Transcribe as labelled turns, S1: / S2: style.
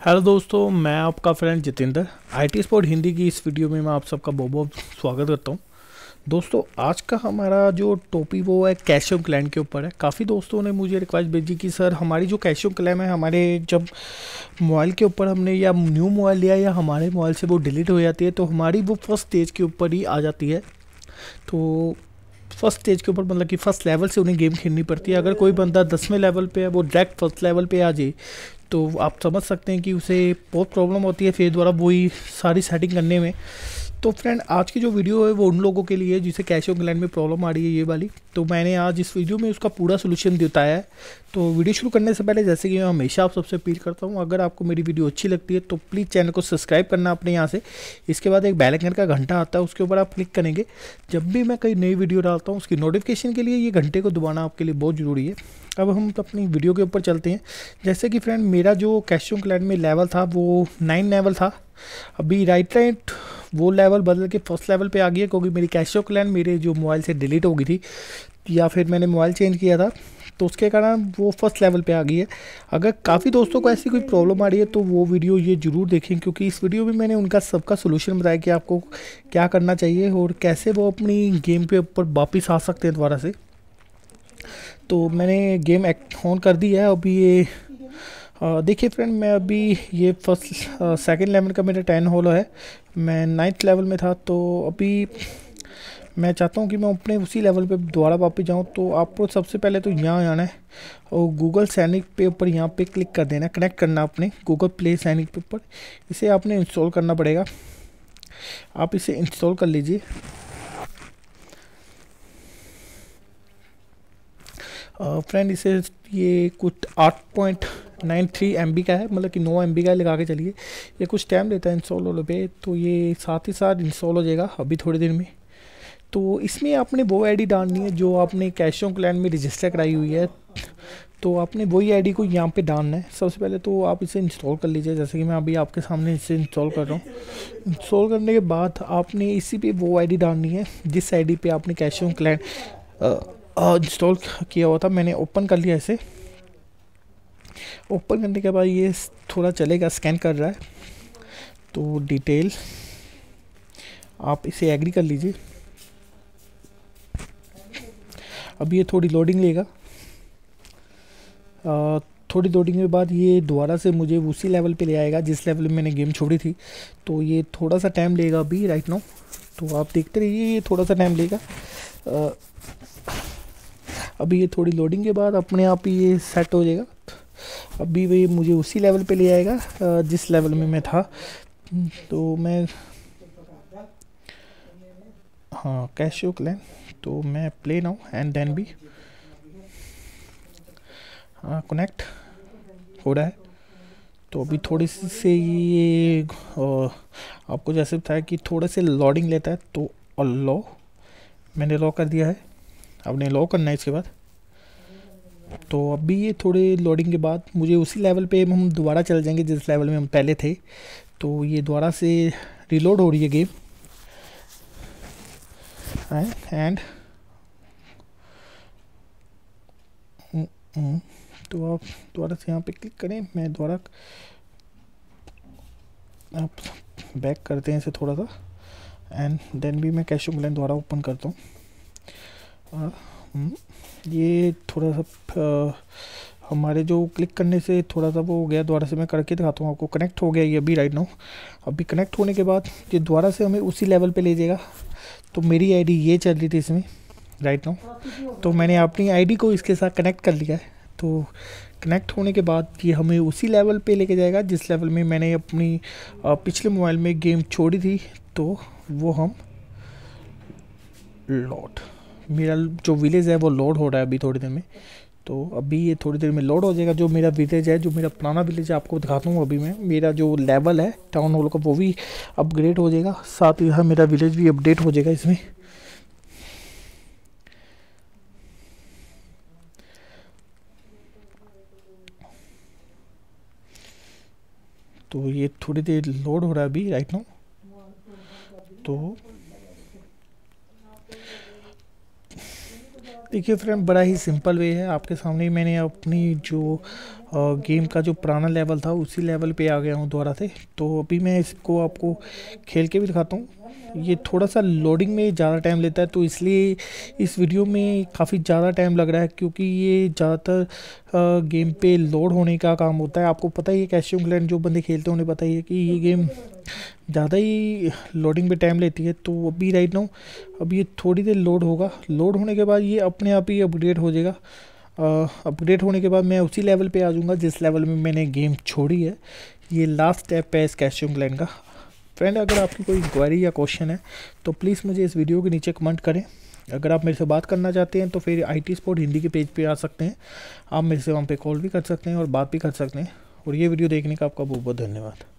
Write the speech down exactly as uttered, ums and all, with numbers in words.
S1: Hello दोस्तों, मैं आपका friend Jitendra IT sport Hindi की इस वीडियो में मैं आप सबका बहुत बहुत स्वागत करता हूं। दोस्तों, आज का हमारा जो टॉपिक वो है कैशियो क्लैन के ऊपर है। काफ़ी दोस्तों ने मुझे रिक्वेस्ट भेजी कि सर हमारी जो कैशियो क्लैन है, हमारे जब मोबाइल के ऊपर हमने या न्यू मोबाइल लिया या हमारे मोबाइल से वो डिलीट हो जाती है तो हमारी वो फर्स्ट स्टेज के ऊपर ही आ जाती है। तो फर्स्ट स्टेज के ऊपर मतलब कि फर्स्ट लेवल से उन्हें गेम खेलनी पड़ती है। अगर कोई बंदा दसवें लेवल पे है, वो डायरेक्ट फर्स्ट लेवल पे आ जाए तो आप समझ सकते हैं कि उसे बहुत प्रॉब्लम होती है फिर दोबारा वही सारी सेटिंग करने में। तो फ्रेंड, आज की जो वीडियो है वो उन लोगों के लिए है जिसे कैशियो क्लैन में प्रॉब्लम आ रही है ये वाली। तो मैंने आज इस वीडियो में उसका पूरा सोल्यूशन बताया है। तो वीडियो शुरू करने से पहले, जैसे कि मैं हमेशा आप सबसे अपील करता हूँ, अगर आपको मेरी वीडियो अच्छी लगती है तो प्लीज़ चैनल को सब्सक्राइब करना अपने यहाँ से। इसके बाद एक बेल आइकन का घंटा आता है, उसके ऊपर आप क्लिक करेंगे। जब भी मैं कई नई वीडियो डालता हूँ उसकी नोटिफिकेशन के लिए ये घंटे को दबाना आपके लिए बहुत ज़रूरी है। अब हम अपनी वीडियो के ऊपर चलते हैं। जैसे कि फ्रेंड, मेरा जो कैशियो क्लैन में लेवल था वो नाइन लेवल था। अभी राइट राइट वो लेवल बदल के फर्स्ट लेवल पे आ गया, क्योंकि मेरी कैशियो क्लैन मेरे जो मोबाइल से डिलीट हो गई थी या फिर मैंने मोबाइल चेंज किया था, तो उसके कारण वो फर्स्ट लेवल पे आ गई है। अगर काफ़ी दोस्तों को ऐसी कोई प्रॉब्लम आ रही है तो वो वीडियो ये ज़रूर देखें, क्योंकि इस वीडियो में मैंने उनका सबका सोल्यूशन बताया कि आपको क्या करना चाहिए और कैसे वो अपनी गेम पे ऊपर वापस आ सकते हैं दोबारा से। तो मैंने गेम ऑन कर दी है। अभी ये देखिए फ्रेंड, मैं अभी ये फर्स्ट सेकंड लेवल का मेरा टेन होल है, मैं नाइन्थ लेवल में था। तो अभी मैं चाहता हूँ कि मैं अपने उसी लेवल पे दोबारा वापस जाऊँ। तो आपको सबसे पहले तो यहाँ आना है और गूगल सैनिक पे ऊपर यहाँ पे क्लिक कर देना, कनेक्ट करना अपने गूगल प्ले सैनिक पे ऊपर। इसे आपने इंस्टॉल करना पड़ेगा। आप इसे इंस्टॉल कर लीजिए। फ्रेंड, इसे ये कुछ आठ point nine three M B का है, मतलब कि नौ एम बी का लगा के चलिए। ये कुछ टाइम लेता है इंस्टॉल होने पे, तो ये साथ ही साथ इंस्टॉल हो जाएगा अभी थोड़ी देर में। तो इसमें आपने वो आईडी डालनी है जो आपने कैशियो क्लैन में रजिस्टर कराई हुई है। तो आपने वही आईडी को यहाँ पे डालना है। सबसे पहले तो आप इसे इंस्टॉल कर लीजिए, जैसे कि मैं अभी आपके सामने इसे इंस्टॉल कर रहा हूँ। इंस्टॉल करने के बाद आपने इसी पे वो आईडी डालनी है जिस आईडी पे आपने कैशियो क्लैन इंस्टॉल किया हुआ था। मैंने ओपन कर लिया इसे। ओपन करने के बाद ये थोड़ा चलेगा, स्कैन कर रहा है। तो डिटेल आप इसे एग्री कर लीजिए। अब ये थोड़ी लोडिंग लेगा। आ, थोड़ी लोडिंग के बाद ये दोबारा से मुझे उसी लेवल पे ले आएगा जिस लेवल में मैंने गेम छोड़ी थी। तो ये थोड़ा सा टाइम लेगा अभी राइट नाउ। तो आप देखते रहिए, ये थोड़ा सा टाइम लेगा। आ, अभी ये थोड़ी लोडिंग के बाद अपने आप ही ये सेट हो जाएगा। अभी वही मुझे उसी लेवल पे ले आएगा जिस लेवल में मैं था। तो मैं हाँ कैशियो क्लैन, तो मैं प्ले नाउ एंड देन भी हाँ कनेक्ट हो रहा है। तो अभी थोड़ी सी से ये आपको जैसे बताया कि थोड़े से लोडिंग लेता है। तो लो मैंने लॉक कर दिया है, आपने लॉक करना है इसके बाद। तो अभी ये थोड़े लोडिंग के बाद मुझे उसी लेवल पे हम दोबारा चल जाएंगे जिस लेवल में हम पहले थे। तो ये दोबारा से रिलोड हो रही है गेम एंड तो आप दोबारा से यहाँ पे क्लिक करें। मैं दोबारा आप बैक करते हैं इसे थोड़ा सा एंड देन भी मैं कैशियो क्लैन दोबारा ओपन करता हूँ। ये थोड़ा सा हमारे जो क्लिक करने से थोड़ा सा वो हो गया, दोबारा से मैं करके दिखाता हूँ आपको। कनेक्ट हो गया ये अभी राइट नाउ। अभी कनेक्ट होने के बाद ये दोबारा से हमें उसी लेवल पे ले जाएगा। तो मेरी आईडी ये चल रही थी इसमें राइट नाउ। तो मैंने अपनी आईडी को इसके साथ कनेक्ट कर लिया है। तो कनेक्ट होने के बाद ये हमें उसी लेवल पे लेके जाएगा जिस लेवल में मैंने अपनी पिछले मोबाइल में गेम छोड़ी थी। तो वो हम लोड, मेरा जो विलेज है वो लोड हो रहा है अभी थोड़ी देर में। तो अभी ये थोड़ी देर में लोड हो जाएगा। जो मेरा विलेज है, जो मेरा पुराना विलेज है, आपको दिखाता हूँ। अभी मैं मेरा जो लेवल है टाउन हॉल का वो भी अपग्रेड हो जाएगा, साथ ही मेरा विलेज भी अपडेट हो जाएगा इसमें। तो ये थोड़ी देर लोड हो रहा है अभी राइट नाउ। तो देखिए फ्रेंड, बड़ा ही सिंपल वे है। आपके सामने ही मैंने अपनी जो गेम का जो पुराना लेवल था उसी लेवल पे आ गया हूँ दोबारा से। तो अभी मैं इसको आपको खेल के भी दिखाता हूँ। ये थोड़ा सा लोडिंग में ज़्यादा टाइम लेता है, तो इसलिए इस वीडियो में काफ़ी ज़्यादा टाइम लग रहा है, क्योंकि ये ज़्यादातर गेम पे लोड होने का काम होता है। आपको पता ही है, कैश क्लैन जो बंदे खेलते हैं उन्हें पता ही है कि ये गेम ज़्यादा ही लोडिंग पे टाइम लेती है। तो अभी राइट नाउ अब ये थोड़ी देर लोड होगा, लोड होने के बाद ये अपने आप ही अपग्रेड हो जाएगा। अपग्रेड होने के बाद मैं उसी लेवल पे आ जाऊँगा जिस लेवल में मैंने गेम छोड़ी है। ये लास्ट स्टेप है इस कैश क्लैन का। फ्रेंड, अगर आपकी कोई इंक्वायरी या क्वेश्चन है तो प्लीज़ मुझे इस वीडियो के नीचे कमेंट करें। अगर आप मेरे से बात करना चाहते हैं तो फिर आई टी स्पोर्ट हिंदी के पेज पे आ सकते हैं। आप मेरे से वहाँ पे कॉल भी कर सकते हैं और बात भी कर सकते हैं। और ये वीडियो देखने का आपका बहुत बहुत धन्यवाद।